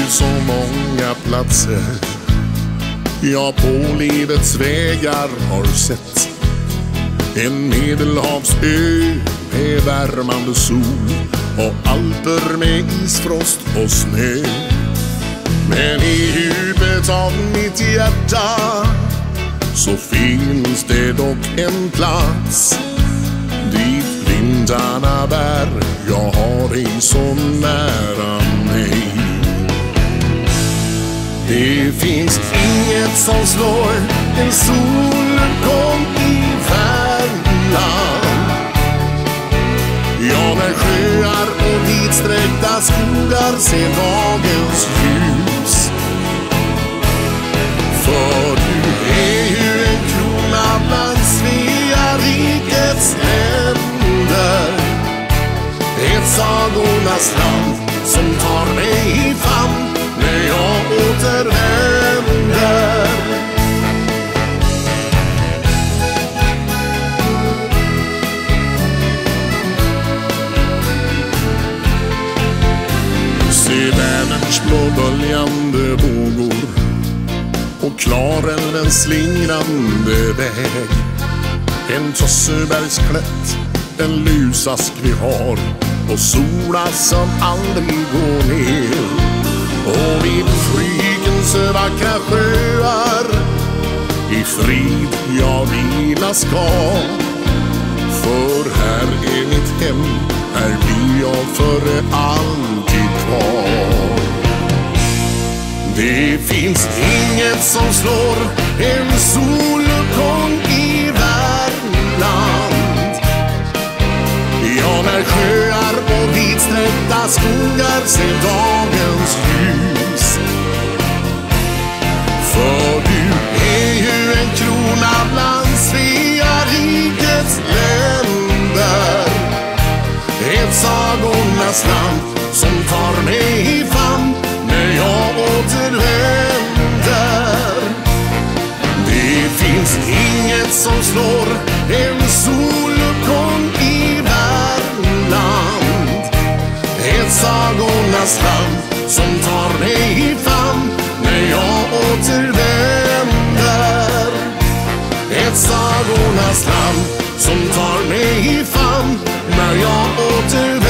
så många platser jag på livets vägar har sett. En medelhavsö med värmande sol och alper med isfrost och snö. Men i djupet av mitt hjärta så finns det dock en plats dit vindarna bär. Jag har dig så nära mig. Det finns inget som slår en soluppgång i Värmland. Ja, när sjöar och vidsträckta skogar ser dagens ljus. För du är ju en krona bland Svea rikets länder. Ett sagornas land som tar mig i famn när jag återvänder. Se Vänerns blå böljande vågor och Klarälvens slingrande väg. En Tossebergsklätt, en lusask vi har och sola som aldrig går ner. Och vid Frygens vackra sjöar i frid jag vila ska. För här är mitt hem, här blir jag för alltid kvar. Det finns inget som slår en soluppgång i Värmland. Ja, när sjöar och vidsträckta skogar ser dagens ljus. För du är ju en krona bland Svea rikets länder. Ett sagornas land som tar mig i famn när jag återvänder. Det finns inget som slår en soluppgång i Värmland. Ett sagornas land som tar mig i famn när jag återvänder. Ett sagornas land som tar mig i famn när jag återvänder.